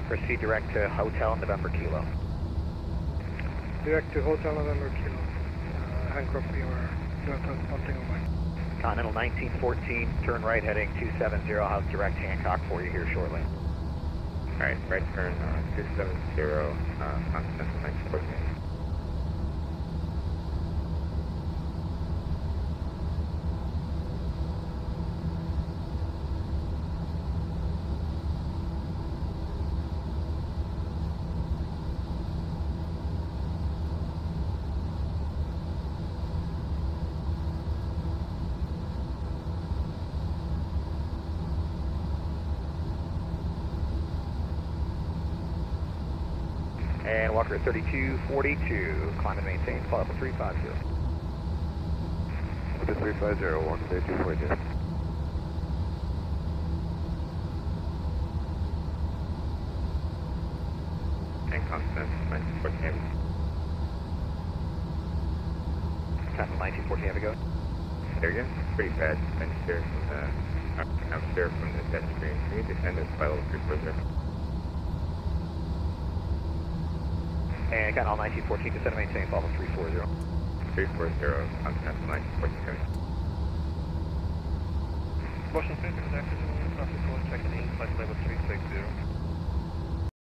Proceed direct to Hotel November Kilo. Direct to Hotel November Kilo. Handcroft, you are Delta 1 Continental 1914, turn right heading 270, I'll have direct Hancock for you here shortly. Alright, right turn 270, Continental 1914. And Walker 3242, climb and maintain, follow up 350. With the 350, Walker 3242. And constant, 1914 Heavy. Continental 1914, have a go. There again, pretty bad atmosphere from the jet stream. Can you descend this by level 340? And Continental 1914, descend and maintain, follow 340. 340, Continental 1914 Heavy. Motion Center, Dr. Traffic 1, checking in, flight level 360.